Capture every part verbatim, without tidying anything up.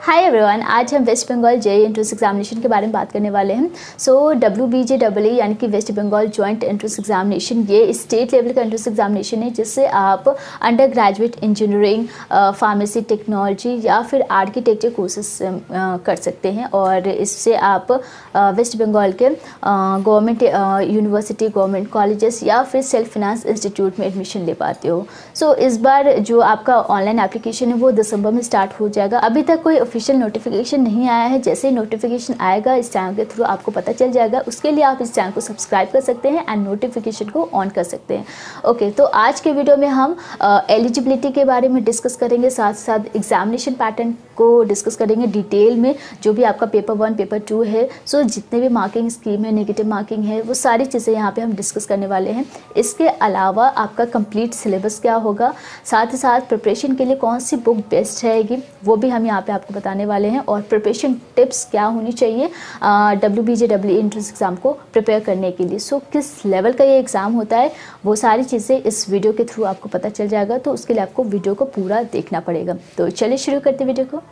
हाय everyone, आज हम West Bengal JEE entrance examination के बारे में बात करने वाले हैं। So W B J double E यानी कि West Bengal joint entrance examination ये स्टेट लेवल का एंट्रेंस एग्जामिनेशन है, जिससे आप undergraduate engineering, pharmacy, technology या फिर आर्किटेक्चर कोर्सेस कर सकते हैं। और इससे आप वेस्ट बंगाल के गवर्नमेंट यूनिवर्सिटी, गवर्नमेंट कॉलेजेस या फिर सेल्फ फाइनेंस इंस्टीट्यूट में एडमिशन ले पाते हो। सो so, इस बार जो आपका ऑनलाइन एप्लीकेशन है वो दिसंबर में स्टार्ट हो जाएगा। अभी तक कोई ऑफिशियल नोटिफिकेशन नहीं आया है। जैसे ही नोटिफिकेशन आएगा इस चैनल के थ्रू आपको पता चल जाएगा। उसके लिए आप इस चैनल को सब्सक्राइब कर सकते हैं एंड नोटिफिकेशन को ऑन कर सकते हैं। ओके okay, तो आज के वीडियो में हम एलिजिबिलिटी के बारे में डिस्कस करेंगे, साथ साथ एग्जामिनेशन पैटर्न को डिस्कस करेंगे डिटेल में। जो भी आपका पेपर वन, पेपर टू है, सो जितने भी मार्किंग स्कीम है, नेगेटिव मार्किंग है, वो सारी चीज़ें यहाँ पे हम डिस्कस करने वाले हैं। इसके अलावा आपका कंप्लीट सिलेबस क्या होगा, साथ ही साथ प्रिपरेशन के लिए कौन सी बुक बेस्ट रहेगी वो भी हम यहाँ पे आपको बताने वाले हैं। और प्रिपरेशन टिप्स क्या होनी चाहिए W B J double E entrance exam को प्रिपेयर करने के लिए। सो किस लेवल का ये एग्ज़ाम होता है वो सारी चीज़ें इस वीडियो के थ्रू आपको पता चल जाएगा। तो उसके लिए आपको वीडियो को पूरा देखना पड़ेगा। तो चलिए शुरू करते वीडियो को।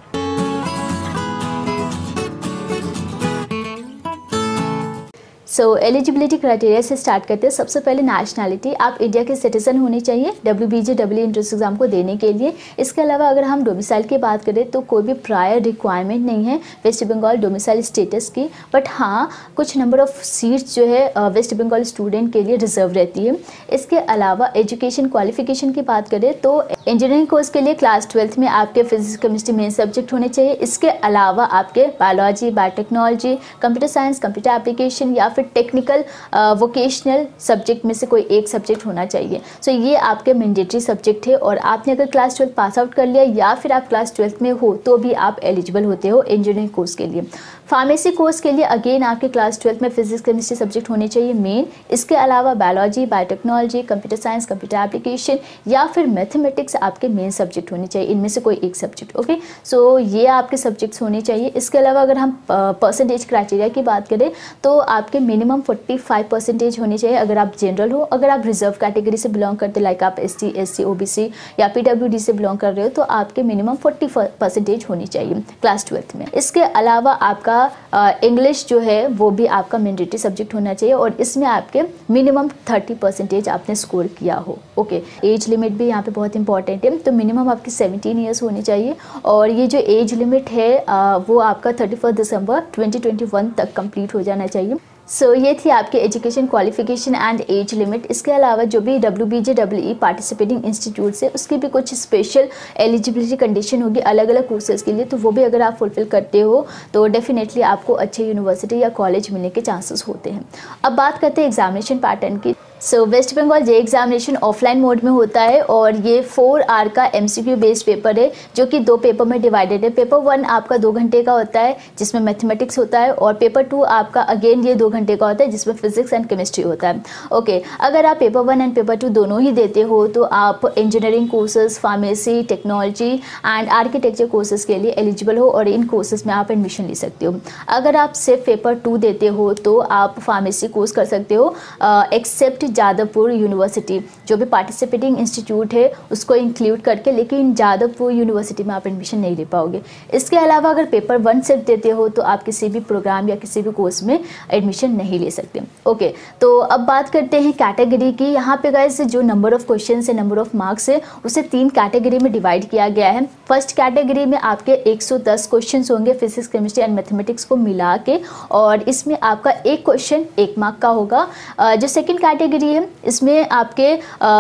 सो एलिजिबिलिटी क्राइटेरिया से स्टार्ट करते हैं। सबसे पहले नेशनैलिटी, आप इंडिया के सिटीजन होने चाहिए W B J double E entrance exam को देने के लिए। इसके अलावा अगर हम डोमिसाइल की बात करें तो कोई भी प्रायर रिक्वायरमेंट नहीं है वेस्ट बंगाल डोमिसाइल स्टेटस की, बट हाँ कुछ नंबर ऑफ सीट्स जो है वेस्ट बंगाल स्टूडेंट के लिए रिजर्व रहती है। इसके अलावा एजुकेशन क्वालिफिकेशन की बात करें तो इंजीनियरिंग कोर्स के लिए क्लास ट्वेल्थ में आपके फिजिक्स, केमिस्ट्री मेन सब्जेक्ट होने चाहिए। इसके अलावा आपके biology, biotechnology, computer science, computer application या फिर टेक्निकल वोकेशनल सब्जेक्ट में से कोई एक सब्जेक्ट होना चाहिए। सो so, ये आपके मैंडेटरी सब्जेक्ट है। और आपने अगर क्लास ट्वेल्थ पास आउट कर लिया या फिर आप क्लास ट्वेल्थ में हो तो भी आप एलिजिबल होते हो इंजीनियरिंग कोर्स के लिए। फार्मेसी कोर्स के लिए अगेन आपके क्लास ट्वेल्थ में फिजिक्स, केमिस्ट्री सब्जेक्ट होने चाहिए मेन। इसके अलावा biology, biotechnology, computer science, computer application या फिर मैथमेटिक्स आपके मेन सब्जेक्ट होने चाहिए। इनमें से कोई एक सब्जेक्ट। ओके, सो ये आपके सब्जेक्ट्स होने चाहिए। इसके अलावा अगर हम परसेंटेज क्राइटेरिया की बात करें तो आपके मिनिमम पैंतालीस परसेंटेज होनी चाहिए अगर आप जनरल हो। अगर आप रिजर्व कैटेगरी से बिलोंग करते लाइक आप S T, S C, O B C या पी डब्ल्यू डी से बिलोंग कर रहे हो तो आपके मिनिमम चालीस परसेंटेज होनी चाहिए क्लास ट्वेल्थ में। इसके अलावा आपका इंग्लिश जो है वो भी आपका मैंडेटरी सब्जेक्ट होना चाहिए और इसमें आपके मिनिमम तीस परसेंटेज आपने स्कोर किया हो। ओके, एज लिमिट भी यहाँ पे बहुत इंपॉर्टेंट है। तो मिनिमम आपकी सत्रह ईयर्स होनी चाहिए और ये जो एज लिमिट है आ, वो आपका thirty first December twenty twenty one तक कंप्लीट हो जाना चाहिए। सो so, ये थी आपके education qualification and age limit. इसके अलावा जो भी W B J double E participating institute से उसकी भी कुछ स्पेशल एलिजिबिलिटी कंडीशन होगी अलग अलग कोर्सेज के लिए। तो वो भी अगर आप फुलफिल करते हो तो डेफिनेटली आपको अच्छे यूनिवर्सिटी या कॉलेज मिलने के चांसेस होते हैं। अब बात करते हैं एग्जामिनेशन पैटर्न की। So West Bengal J examination offline mode में होता है और ये फोर आर का एमसीक्यू बेस्ड पेपर है जो कि दो पेपर में डिवाइडेड है। पेपर वन आपका दो घंटे का होता है जिसमें मैथमेटिक्स होता है और पेपर टू आपका अगेन ये दो घंटे का होता है जिसमें फिजिक्स एंड केमिस्ट्री होता है। ओके okay, अगर आप paper one and paper two दोनों ही देते हो तो आप engineering courses, pharmacy, technology and architecture courses के लिए एलिजिबल हो और इन कोर्सेज में आप एडमिशन ले सकते हो। अगर आप सिर्फ पेपर टू देते हो तो आप फार्मेसी कोर्स कर सकते हो एक्सेप्ट जादवपुर यूनिवर्सिटी जो भी पार्टिसिपेटिंग इंस्टीट्यूट है उसको इंक्लूड करके, लेकिन जादवपुर यूनिवर्सिटी में आप एडमिशन नहीं ले पाओगे। इसके अलावा अगर पेपर वन सिर्फ देते हो तो आप किसी भी प्रोग्राम या किसी भी कोर्स में एडमिशन नहीं ले सकते। ओके okay, तो अब बात करते हैं कैटेगरी की। यहाँ पे गाइस जो नंबर ऑफ क्वेश्चन है, नंबर ऑफ मार्क्स है, उसे तीन कैटेगरी में डिवाइड किया गया है। फर्स्ट कैटेगरी में आपके एक सौ दस क्वेश्चन होंगे फिजिक्स, केमिस्ट्री एंड मैथमेटिक्स को मिला के और इसमें आपका एक क्वेश्चन एक मार्क का होगा। जो सेकेंड कैटेगरी है इसमें आपके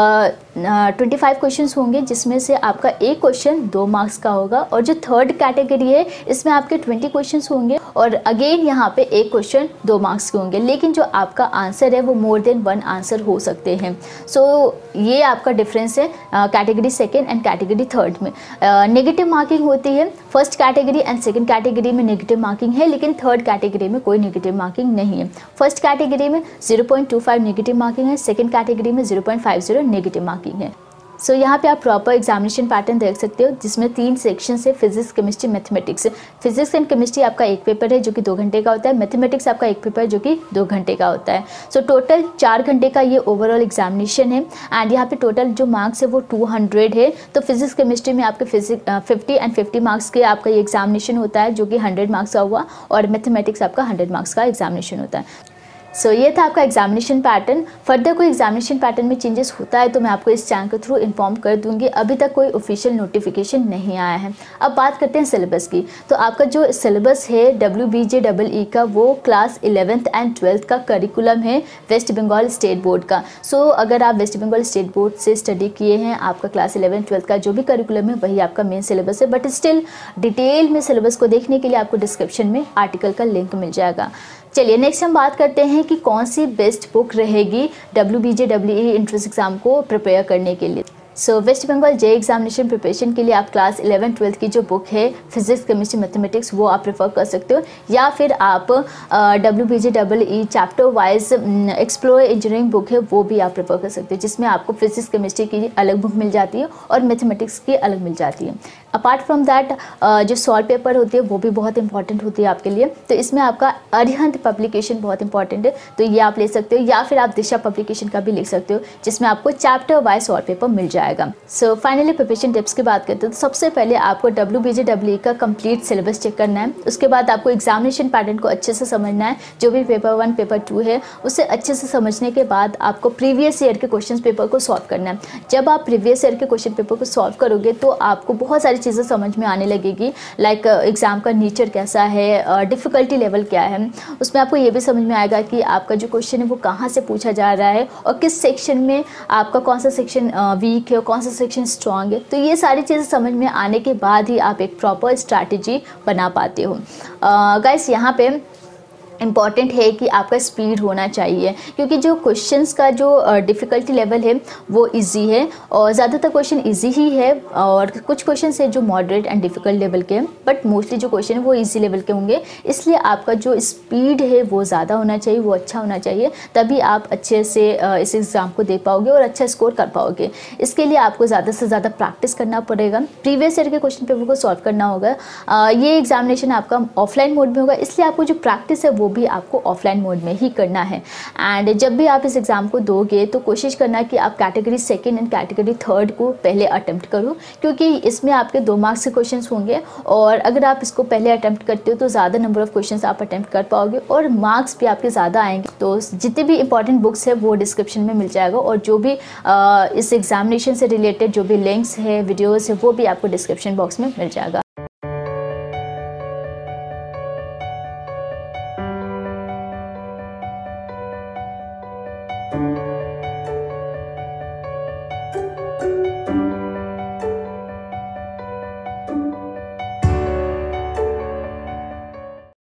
ट्वेंटी फाइव क्वेश्चन होंगे जिसमें से आपका एक क्वेश्चन दो मार्क्स का होगा। और जो थर्ड कैटेगरी है इसमें आपके ट्वेंटी क्वेश्चन होंगे और अगेन यहाँ पे एक क्वेश्चन दो मार्क्स के होंगे, लेकिन जो आपका आंसर है वो मोर देन वन आंसर हो सकते हैं। सो so, ये आपका डिफरेंस है category second and category third में। नेगेटिव uh, मार्किंग होती है first category and second category में नेगेटिव मार्किंग है, लेकिन थर्ड कैटेगरी में कोई नेगेटिव मार्किंग नहीं है। फर्स्ट कैटेगरी में zero point two five negative marking है, सेकेंड कैटेगरी में zero point five zero negative marking है। सो so, यहाँ पे आप प्रॉपर एग्जामिनेशन पैटर्न देख सकते हो जिसमें तीन सेक्शन है, physics, chemistry, mathematics. Physics and chemistry आपका एक पेपर है जो कि दो घंटे का होता है, मैथमेटिक्स आपका एक पेपर है जो कि दो घंटे का होता है। सो so, टोटल चार घंटे का ये ओवरऑल एग्जामिनेशन है एंड यहाँ पे टोटल जो मार्क्स है वो टू हंड्रेड है। तो फिजिक्स केमिस्ट्री में आपके physics fifty and fifty marks के आपका ये एग्जामिनेशन होता है जो कि हंड्रेड मार्क्स का हुआ, और मैथमेटिक्स आपका हंड्रेड मार्क्स का एग्जामिनेशन होता है। सो so, ये था आपका एग्जामिनेशन पैटर्न। फर्दर कोई एग्जामिनेशन पैटर्न में चेंजेस होता है तो मैं आपको इस चैनल के थ्रू इन्फॉर्म कर दूंगी। अभी तक कोई ऑफिशियल नोटिफिकेशन नहीं आया है। अब बात करते हैं सिलेबस की। तो आपका जो सिलेबस है W B J double E का वो क्लास इलेवेंथ एंड ट्वेल्थ का करिकुलम है वेस्ट बंगाल स्टेट बोर्ड का। सो so, अगर आप वेस्ट बंगाल स्टेट बोर्ड से स्टडी किए हैं, आपका क्लास इलेवेंथ ट्वेल्थ का जो भी करिकुलम है वही आपका मेन सिलेबस है, बट स्टिल डिटेल में सिलेबस को देखने के लिए आपको डिस्क्रिप्शन में आर्टिकल का लिंक मिल जाएगा। चलिए नेक्स्ट हम बात करते हैं कि कौन सी बेस्ट बुक रहेगी W B J W E entrance exam को प्रिपेयर करने के लिए। So West Bengal J examination preparation के लिए आप क्लास इलेवन ट्वेल्थ की जो बुक है फिजिक्स, केमिस्ट्री, मैथमेटिक्स वो आप प्रेफर कर सकते हो, या फिर आप W B J double E chapter wise explore engineering book है वो भी आप प्रेफर कर सकते हो, जिसमें आपको फिजिक्स केमिस्ट्री की अलग बुक मिल जाती है और मैथमेटिक्स की अलग मिल जाती है। अपार्ट फ्रॉम दैट जो सॉल्व पेपर होती है वो भी बहुत इंपॉर्टेंट होती है आपके लिए, तो इसमें आपका अरिहंत पब्लिकेशन बहुत इंपॉर्टेंट है, तो ये आप ले सकते हो, या फिर आप दिशा पब्लिकेशन का भी लिख सकते हो जिसमें आपको चैप्टर वाइज सॉल्व पेपर मिल जाएगा। सो फाइनली प्रिपरेशन टिप्स की बात करते हैं तो सबसे पहले आपको W B J W E का कंप्लीट सिलेबस चेक करना है। उसके बाद आपको एग्जामिनेशन पैटर्न को अच्छे से समझना है, जो भी पेपर वन पेपर टू है उसे अच्छे से समझने के बाद आपको प्रीवियस ईयर के क्वेश्चन पेपर को सॉल्व करना है। जब आप प्रीवियस ईयर के क्वेश्चन पेपर को सॉल्व करोगे तो आपको बहुत सारी चीज़ें समझ में आने लगेगी, लाइक एग्ज़ाम का नेचर कैसा है, डिफ़िकल्टी लेवल क्या है। उसमें आपको ये भी समझ में आएगा कि आपका जो क्वेश्चन है वो कहाँ से पूछा जा रहा है और किस सेक्शन में आपका कौन सा सेक्शन वीक है और कौन सा सेक्शन स्ट्रॉन्ग है। तो ये सारी चीज़ें समझ में आने के बाद ही आप एक प्रॉपर स्ट्रैटेजी बना पाते हो। गाइस यहाँ पे इम्पॉर्टेंट है कि आपका स्पीड होना चाहिए, क्योंकि जो क्वेश्चंस का जो डिफ़िकल्टी लेवल है वो इजी है और ज़्यादातर क्वेश्चन इजी ही है, और कुछ क्वेश्चंस है जो मॉडरेट एंड डिफ़िकल्ट लेवल के हैं, बट मोस्टली जो क्वेश्चन है वो इजी लेवल के होंगे। इसलिए आपका जो स्पीड है वो ज़्यादा होना चाहिए, वो अच्छा होना चाहिए, तभी आप अच्छे से इस एग्ज़ाम को दे पाओगे और अच्छा स्कोर कर पाओगे। इसके लिए आपको ज़्यादा से ज़्यादा प्रैक्टिस करना पड़ेगा, प्रीवियस ईयर के क्वेश्चन पेपर को सॉल्व करना होगा। ये एग्जामिनेशन आपका ऑफलाइन मोड में होगा, इसलिए आपको जो प्रैक्टिस है वो भी आपको ऑफलाइन मोड में ही करना है। एंड जब भी आप इस एग्ज़ाम को दोगे तो कोशिश करना कि आप category second and category third को पहले अटेम्प्ट करो, क्योंकि इसमें आपके दो मार्क्स के क्वेश्चंस होंगे, और अगर आप इसको पहले अटेम्प्ट करते हो तो ज़्यादा नंबर ऑफ क्वेश्चंस आप अटेम्प्ट कर पाओगे और मार्क्स भी आपके ज़्यादा आएंगे। तो जितने भी इंपॉर्टेंट बुक्स है वो डिस्क्रिप्शन में मिल जाएगा, और जो भी आ, इस एग्जामिनेशन से रिलेटेड जो भी लिंक्स है, वीडियोज़ है, वो भी आपको डिस्क्रिप्शन बॉक्स में मिल जाएगा।